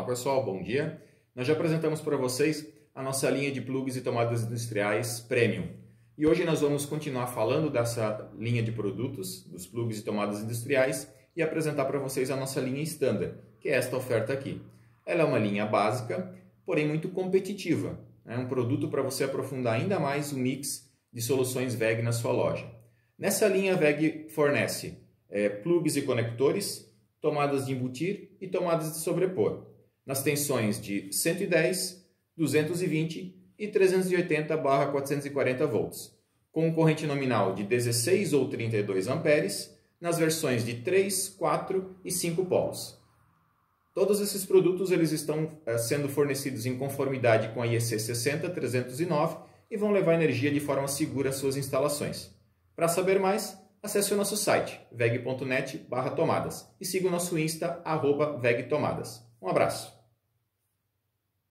Olá pessoal, bom dia. Nós já apresentamos para vocês a nossa linha de plugs e tomadas industriais Premium. E hoje nós vamos continuar falando dessa linha de produtos, dos plugs e tomadas industriais, e apresentar para vocês a nossa linha Standard, que é esta oferta aqui. Ela é uma linha básica, porém muito competitiva. É um produto para você aprofundar ainda mais o mix de soluções WEG na sua loja. Nessa linha, a WEG fornece plugs e conectores, tomadas de embutir e tomadas de sobrepor, nas tensões de 110, 220 e 380/440 volts, com corrente nominal de 16 ou 32 amperes, nas versões de 3, 4 e 5 polos. Todos esses produtos eles estão sendo fornecidos em conformidade com a IEC 60309 e vão levar energia de forma segura às suas instalações. Para saber mais, acesse o nosso site weg.net/tomadas e siga o nosso Insta @vegtomadas. Um abraço!